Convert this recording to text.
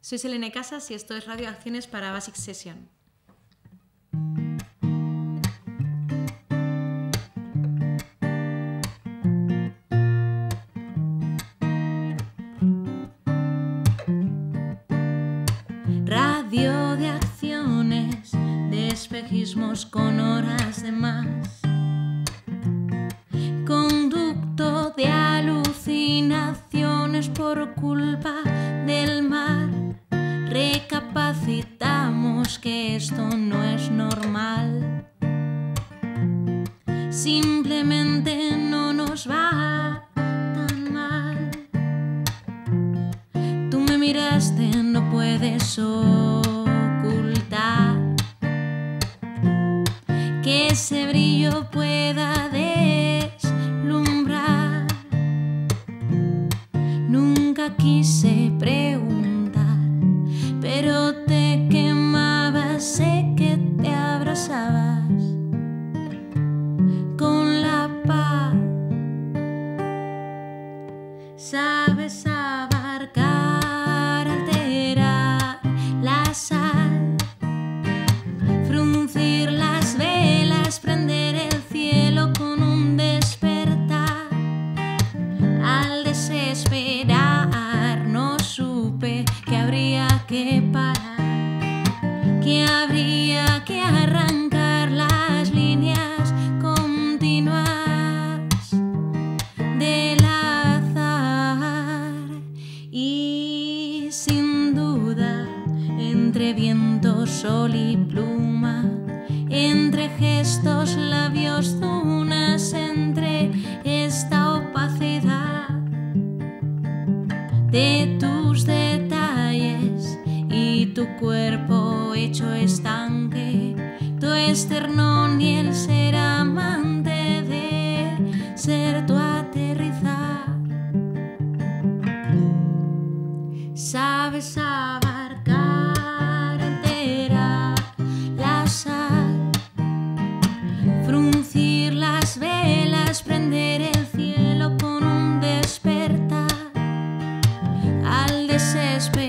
Soy Selene Casas y esto es Radio Acciones para Basic Session. Radio de acciones, de espejismos con horas de más. Conducto de alucinaciones por culpa del mar. Recapacitamos que esto no es normal. Simplemente no nos va tan mal. Tú me miraste, no puedes ocultar que ese brillo pueda deslumbrar. Nunca quise preguntar, pero te quemabas, sé que te abrazabas con la paz. Sabes abarcar, alterar la sal, fruncir las velas, prender el cielo con un despertar. Al desesperar no supe que habría que parar, que habría que arrancar las líneas continuas del azar. Y sin duda, entre viento, sol y pluma, entre gestos, labios, dunas, entre esta opacidad de tus detalles y tu cuerpo hecho estanque, tu esternón y el ser amante de ser tu aterrizar. Sabes abarcar, alterar la sal, fruncir las velas, prender el cielo con un despertar. Al desesperar